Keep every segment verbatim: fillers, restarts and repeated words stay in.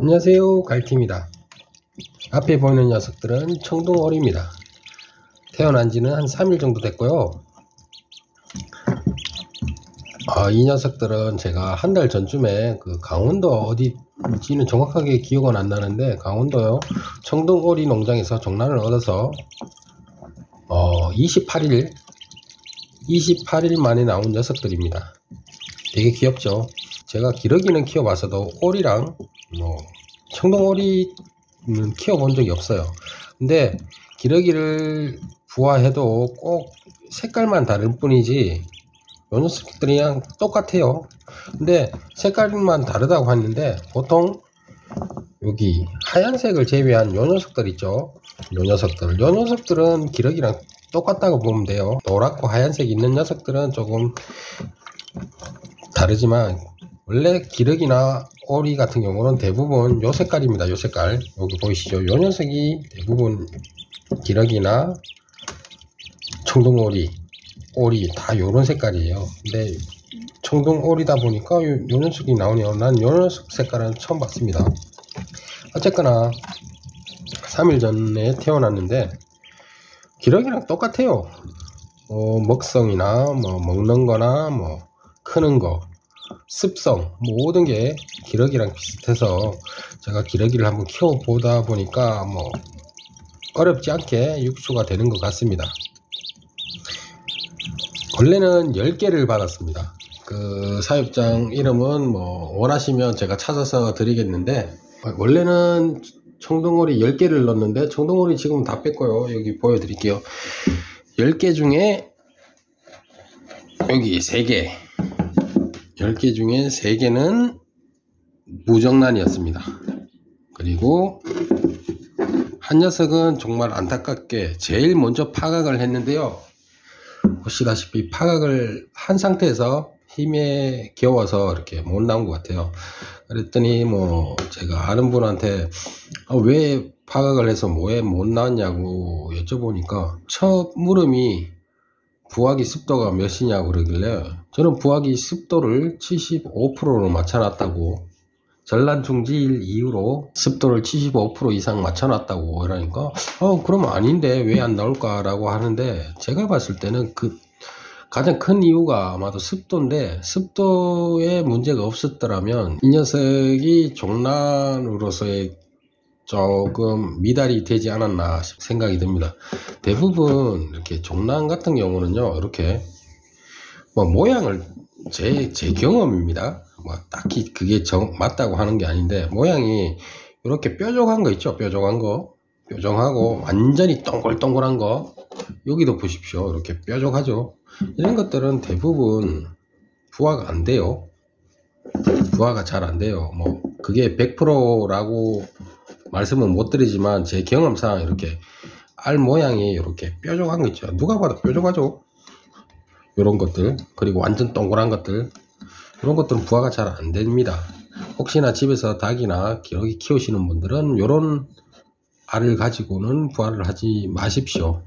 안녕하세요, 갈티입니다. 앞에 보이는 녀석들은 청둥오리입니다. 태어난 지는 한 삼 일 정도 됐고요. 아, 이 녀석들은 제가 한 달 전쯤에 그 강원도 어디지는 정확하게 기억은 안 나는데 강원도요 청둥오리 농장에서 종란을 얻어서 어, 이십팔 일 이십팔 일 만에 나온 녀석들입니다. 되게 귀엽죠. 제가 기러기는 키워봐서도 오리랑 뭐 청둥오리는 키워본 적이 없어요. 근데 기러기를 부화해도 꼭 색깔만 다를 뿐이지 요 녀석들이랑 똑같아요. 근데 색깔만 다르다고 했는데 보통 여기 하얀색을 제외한 요 녀석들 있죠. 요 녀석들 요 녀석들은 기러기랑 똑같다고 보면 돼요. 노랗고 하얀색 있는 녀석들은 조금 다르지만 원래 기러기나 오리 같은 경우는 대부분 요 색깔입니다. 요 색깔 여기 보이시죠? 요 녀석이 대부분 기러기나 청둥오리, 오리 다 요런 색깔이에요. 근데 청둥오리다 보니까 요, 요 녀석이 나오네요. 난 요 녀석 색깔은 처음 봤습니다. 어쨌거나 삼 일 전에 태어났는데 기러기랑 똑같아요. 어, 먹성이나 뭐 먹는 거나 뭐 크는 거, 습성 모든 게 기러기랑 비슷해서 제가 기러기를 한번 키워보다 보니까 뭐 어렵지 않게 육수가 되는 것 같습니다. 원래는 열 개를 받았습니다. 그 사육장 이름은 뭐 원하시면 제가 찾아서 드리겠는데 원래는 청둥오리 열 개를 넣었는데 청둥오리 지금 다 뺐고요. 여기 보여드릴게요. 열 개 중에 여기 세 개 열 개 중에 세 개는 무정란이었습니다. 그리고 한 녀석은 정말 안타깝게 제일 먼저 파각을 했는데요. 보시다시피 파각을 한 상태에서 힘에 겨워서 이렇게 못 나온 것 같아요. 그랬더니 뭐 제가 아는 분한테 아, 왜 파각을 해서 왜 못 나왔냐고 여쭤보니까 첫 물음이 부화기 습도가 몇이냐고 그러길래 저는 부화기 습도를 칠십오 퍼센트로 맞춰놨다고, 전란 중지일 이후로 습도를 칠십오 퍼센트 이상 맞춰놨다고 그러니까 어 그럼 아닌데 왜 안 나올까 라고 하는데 제가 봤을 때는 그 가장 큰 이유가 아마도 습도인데 습도에 문제가 없었더라면 이 녀석이 종란으로서의 조금 미달이 되지 않았나 생각이 듭니다. 대부분 이렇게 종란 같은 경우는요 이렇게 뭐 모양을 제, 제 경험입니다. 뭐 딱히 그게 정, 맞다고 하는 게 아닌데 모양이 이렇게 뾰족한 거 있죠. 뾰족한 거 뾰족하고 완전히 동글동글한 거 여기도 보십시오. 이렇게 뾰족하죠. 이런 것들은 대부분 부화가 안 돼요. 부화가 잘 안 돼요. 뭐 그게 백 퍼센트라고 말씀은 못 드리지만 제 경험상 이렇게 알 모양이 이렇게 뾰족한 거 있죠. 누가 봐도 뾰족하죠. 이런 것들 그리고 완전 동그란 것들 이런 것들은 부화가 잘 안 됩니다. 혹시나 집에서 닭이나 기러기 키우시는 분들은 이런 알을 가지고는 부화를 하지 마십시오.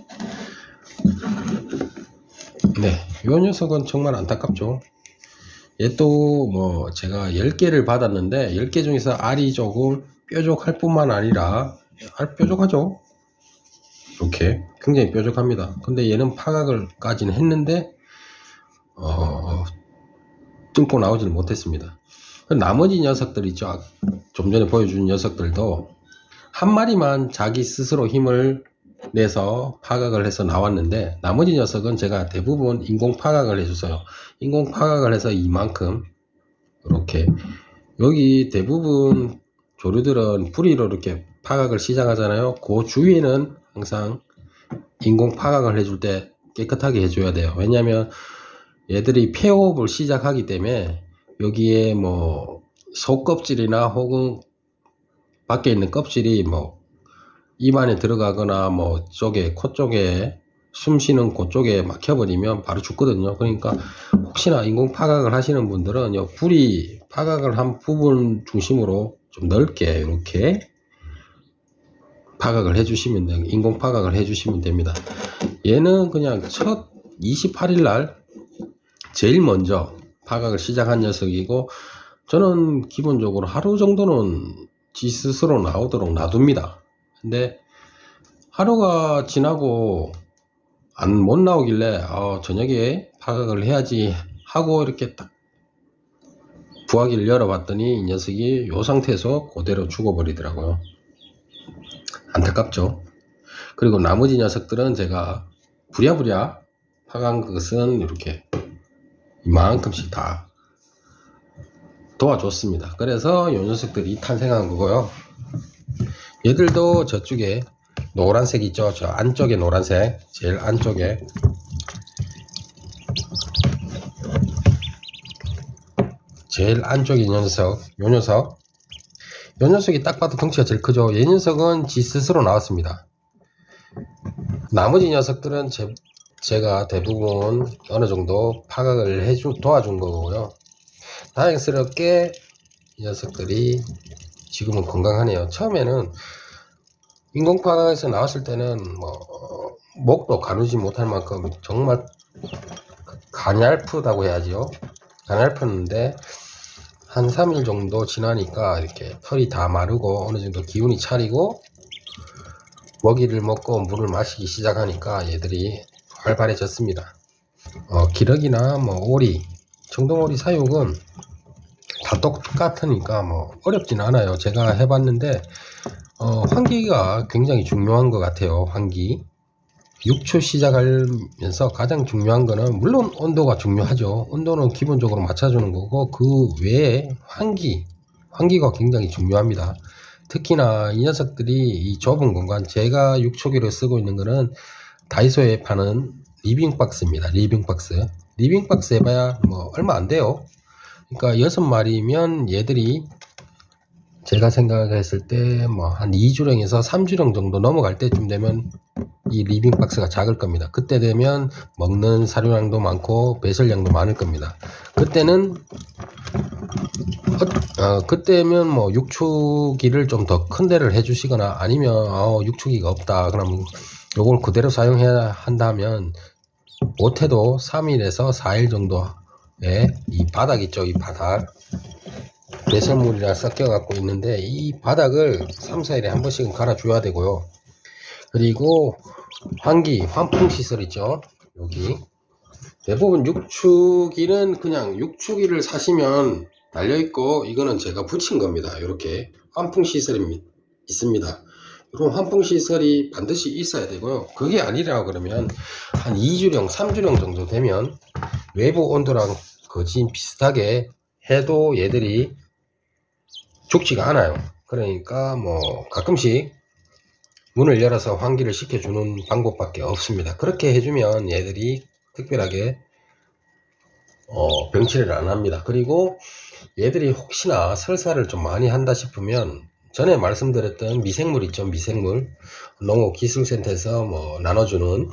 네, 이 녀석은 정말 안타깝죠. 얘 또 뭐 제가 열 개를 받았는데 열 개 중에서 알이 조금 뾰족할 뿐만 아니라 알 뾰족하죠. 이렇게 굉장히 뾰족합니다. 근데 얘는 파각을 까지는 했는데 어, 뚫고 나오지는 못했습니다. 나머지 녀석들 있죠. 좀 전에 보여준 녀석들도 한 마리만 자기 스스로 힘을 내서 파각을 해서 나왔는데 나머지 녀석은 제가 대부분 인공 파각을 해줬어요. 인공 파각을 해서 이만큼 이렇게 여기 대부분 조류들은 뿌리로 이렇게 파각을 시작하잖아요. 그 주위에는 항상 인공 파각을 해줄 때 깨끗하게 해줘야 돼요. 왜냐하면 얘들이 폐호흡을 시작하기 때문에 여기에 뭐 속껍질이나 혹은 밖에 있는 껍질이 뭐 입 안에 들어가거나 뭐 쪽에 코 쪽에 숨 쉬는 곳 쪽에 막혀버리면 바로 죽거든요. 그러니까 혹시나 인공 파각을 하시는 분들은 요 뿌리 파각을 한 부분 중심으로 좀 넓게 이렇게 파각을 해주시면 돼요. 인공 파각을 해주시면 됩니다. 얘는 그냥 첫 이십팔 일 날 제일 먼저 파각을 시작한 녀석이고 저는 기본적으로 하루 정도는 지 스스로 나오도록 놔둡니다. 근데 하루가 지나고 안 못 나오길래 어, 저녁에 파각을 해야지 하고 이렇게 딱 부화기를 열어봤더니 이 녀석이 이 상태에서 그대로 죽어버리더라고요. 안타깝죠. 그리고 나머지 녀석들은 제가 부랴부랴 파간 것은 이렇게 이만큼씩 다 도와줬습니다. 그래서 이 녀석들이 탄생한 거고요. 얘들도 저쪽에 노란색 있죠. 저 안쪽에 노란색, 제일 안쪽에 제일 안쪽에 이 녀석, 요 녀석 요 녀석이 딱 봐도 덩치가 제일 크죠. 이 녀석은 지 스스로 나왔습니다. 나머지 녀석들은 제, 제가 대부분 어느 정도 파각을 해주, 도와준 거고요. 다행스럽게 이 녀석들이 지금은 건강하네요. 처음에는 인공파각에서 나왔을 때는 뭐 목도 가누지 못할 만큼 정말 가냘프다고 해야죠. 가냘프는데 한 삼 일 정도 지나니까 이렇게 털이 다 마르고 어느 정도 기운이 차리고 먹이를 먹고 물을 마시기 시작하니까 얘들이 활발해졌습니다. 어, 기러기나 뭐 오리, 청동오리 사육은 다 똑같으니까 뭐 어렵진 않아요. 제가 해봤는데 어, 환기가 굉장히 중요한 것 같아요. 환기. 육초 시작하면서 가장 중요한 거는 물론 온도가 중요하죠. 온도는 기본적으로 맞춰주는 거고 그 외에 환기, 환기가 굉장히 중요합니다. 특히나 이 녀석들이 이 좁은 공간, 제가 육초기를 쓰고 있는 거는 다이소에 파는 리빙박스입니다. 리빙박스. 리빙박스 해봐야 뭐 얼마 안 돼요. 그러니까 여섯 마리면 얘들이 제가 생각했을 때 뭐 한 이 주령에서 삼 주령 정도 넘어갈 때쯤 되면 이 리빙박스가 작을 겁니다. 그때 되면 먹는 사료량도 많고 배설량도 많을 겁니다. 그때는 어, 어, 그때면 뭐 육축기를 좀 더 큰 데를 해주시거나 아니면 어, 육축기가 없다 그러면 요걸 그대로 사용해야 한다면 못해도 삼 일에서 사 일 정도의 이 바닥 있죠. 이 바닥 배설물이랑 섞여 갖고 있는데 이 바닥을 삼, 사 일에 한 번씩은 갈아 줘야 되고요. 그리고 환기, 환풍 시설 있죠. 여기 대부분 육축기는 그냥 육축기를 사시면 달려있고 이거는 제가 붙인 겁니다. 이렇게 환풍 시설이 있습니다. 이런 환풍 시설이 반드시 있어야 되고요. 그게 아니라 그러면 한 이 주령, 삼 주령 정도 되면 외부 온도랑 거진 비슷하게 해도 얘들이 죽지가 않아요. 그러니까 뭐 가끔씩 문을 열어서 환기를 시켜주는 방법밖에 없습니다. 그렇게 해주면 얘들이 특별하게 어, 병치를 안 합니다. 그리고 얘들이 혹시나 설사를 좀 많이 한다 싶으면 전에 말씀드렸던 미생물 있죠. 미생물 농업기술센터에서 뭐 나눠주는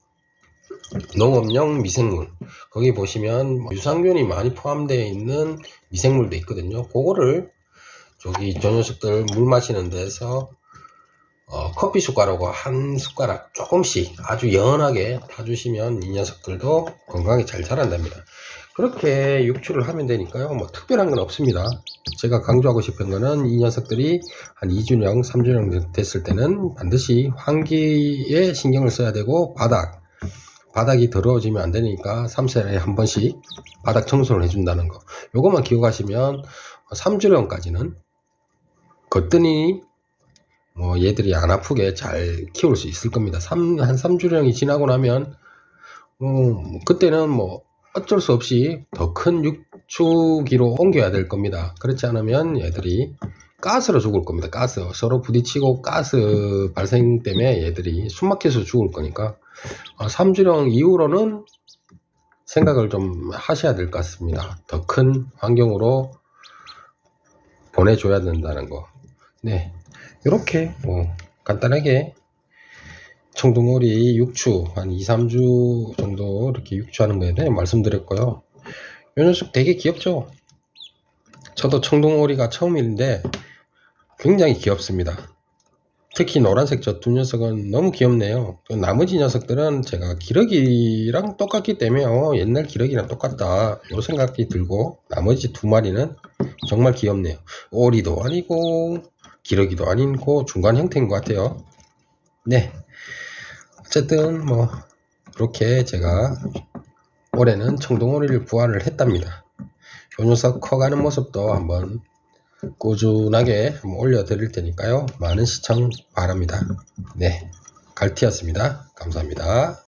농업용 미생물 거기 보시면 유산균이 많이 포함되어 있는 미생물도 있거든요. 그거를 저기 저 녀석들 물 마시는 데서 어, 커피 숟가락으로 한 숟가락 조금씩 아주 연하게 타주시면 이 녀석들도 건강히 잘 자란답니다. 그렇게 육출을 하면 되니까요. 뭐 특별한 건 없습니다. 제가 강조하고 싶은 거는 이 녀석들이 한 이 주령, 삼 주령 됐을 때는 반드시 환기에 신경을 써야 되고 바닥, 바닥이 더러워지면 안 되니까 삼, 사 일에 한 번씩 바닥 청소를 해준다는 거. 요것만 기억하시면 삼 주령까지는 거뜬히 뭐 얘들이 안 아프게 잘 키울 수 있을 겁니다. 한 삼 주령이 지나고 나면 음, 그때는 뭐 어쩔 수 없이 더 큰 육축기로 옮겨야 될 겁니다. 그렇지 않으면 얘들이 가스로 죽을 겁니다. 가스 서로 부딪히고 가스 발생 때문에 얘들이 숨막혀서 죽을 거니까 삼 주령 이후로는 생각을 좀 하셔야 될 것 같습니다. 더 큰 환경으로 보내줘야 된다는 거. 네, 이렇게 뭐 간단하게 청둥오리 육축 한 이, 삼 주 정도 이렇게 육축하는 거에 대해 말씀드렸고요. 이 녀석 되게 귀엽죠? 저도 청둥오리가 처음인데 굉장히 귀엽습니다. 특히 노란색 저 두 녀석은 너무 귀엽네요. 나머지 녀석들은 제가 기러기랑 똑같기 때문에 어, 옛날 기러기랑 똑같다 요 생각이 들고, 나머지 두 마리는 정말 귀엽네요. 오리도 아니고 기러기도 아니고 중간 형태인 것 같아요. 네, 어쨌든 뭐 그렇게 제가 올해는 청동오리를 부화를 했답니다. 요 녀석 커가는 모습도 한번 꾸준하게 한번 올려드릴 테니까요. 많은 시청 바랍니다. 네, 갈티였습니다. 감사합니다.